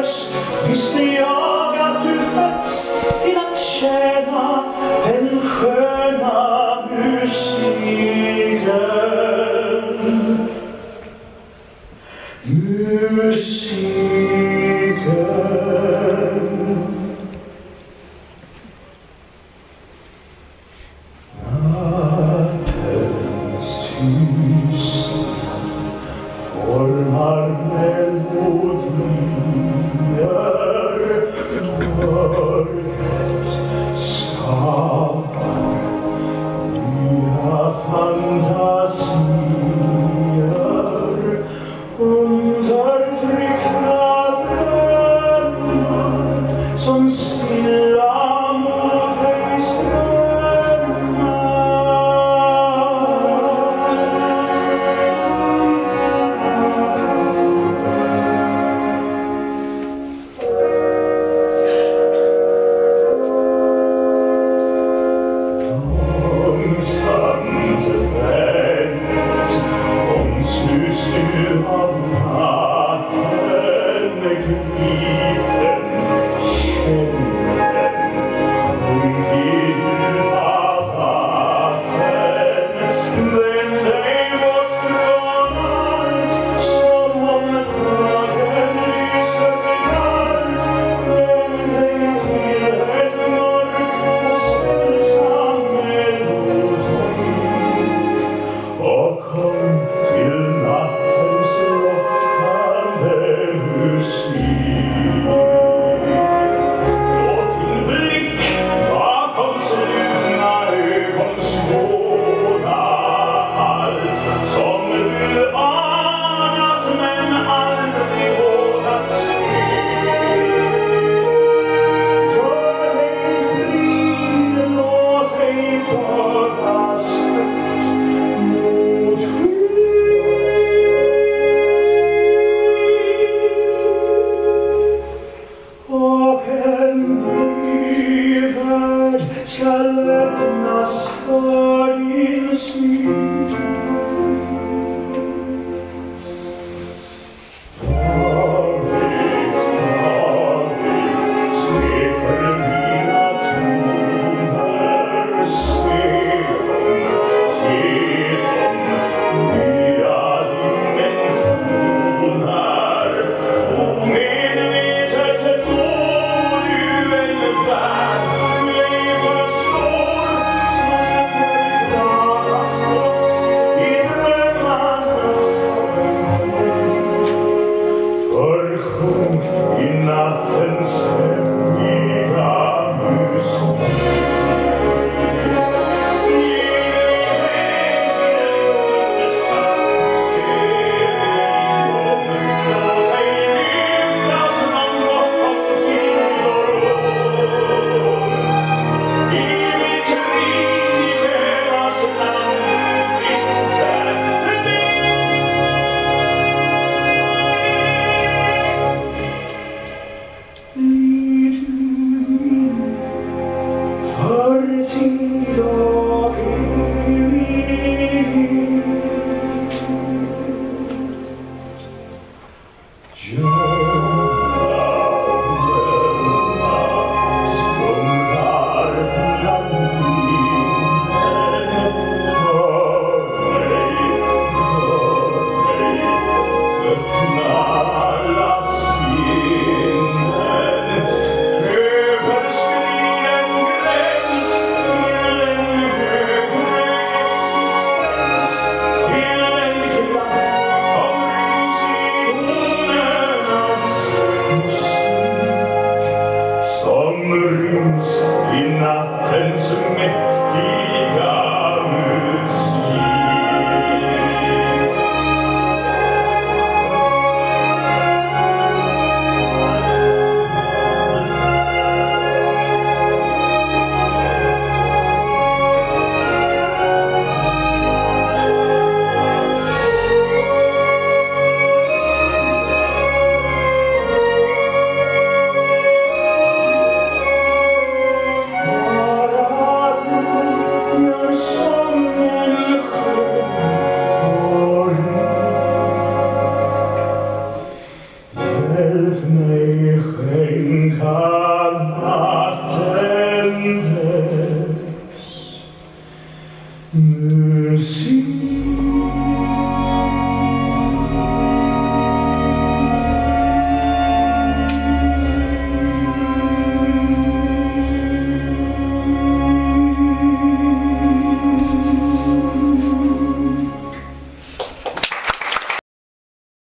röst visste jag att du fötts till att tjäna den sköna musiken. Nattens tystnad formar melodier, mörkret skapar nya fantasier, undertryckta drömmar som stilla mot dig strömmar. Långsamt vänt omsluts du av natten, grip den, känn den, sjunk i djupa vatten. Vänd dig bort från allt som om dagen lyser kallt. Vänd dig till en mörk och sällsam melodi och kom till nattens lockande musik. Låt din blick bakom slutna ögon skåda allt som du anat men aldrig vågat se. Gör dig fri, låt dig föras högt mot och en ny värld skall öppnas för din syn. Farligt, farligt smeker mina toner, se dem, ge dem nya dimensioner. Omedvetet når du en värld du ej förstår, som förklaras blott i drömmarnas försjunk i nattens hemliga musik. Förtid och evighet.